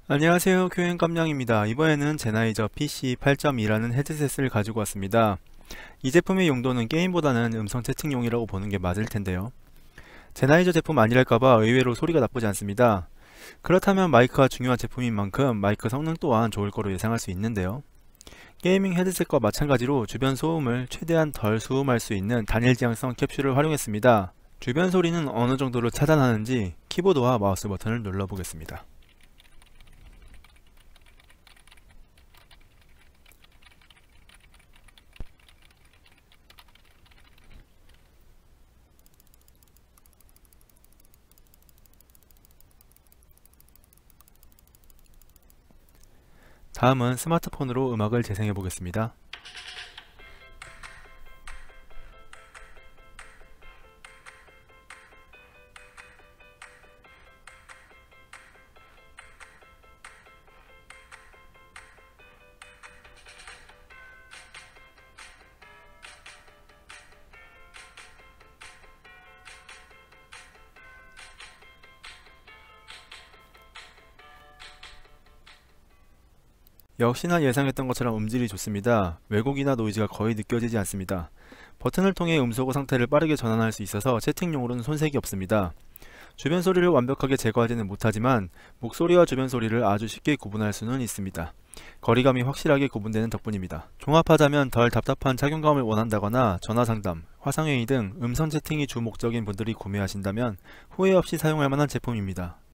안녕하세요, 교행감량입니다. 이번에는 제나이저 PC 8.2라는 헤드셋을 가지고 왔습니다. 이 제품의 용도는 게임보다는 음성 채팅용이라고 보는 게 맞을 텐데요. 제나이저 제품 아니랄까봐 의외로 소리가 나쁘지 않습니다. 그렇다면 마이크가 중요한 제품인 만큼 마이크 성능 또한 좋을 거로 예상할 수 있는데요. 게이밍 헤드셋과 마찬가지로 주변 소음을 최대한 덜 수음할 수 있는 단일 지향성 캡슐을 활용했습니다. 주변 소리는 어느 정도로 차단하는지 키보드와 마우스 버튼을 눌러보겠습니다. 다음은 스마트폰으로 음악을 재생해 보겠습니다. 역시나 예상했던 것처럼 음질이 좋습니다. 왜곡이나 노이즈가 거의 느껴지지 않습니다. 버튼을 통해 음소거 상태를 빠르게 전환할 수 있어서 채팅용으로는 손색이 없습니다. 주변 소리를 완벽하게 제거하지는 못하지만 목소리와 주변 소리를 아주 쉽게 구분할 수는 있습니다. 거리감이 확실하게 구분되는 덕분입니다. 종합하자면 덜 답답한 착용감을 원한다거나 전화상담, 화상회의 등 음성 채팅이 주 목적인 분들이 구매하신다면 후회 없이 사용할 만한 제품입니다.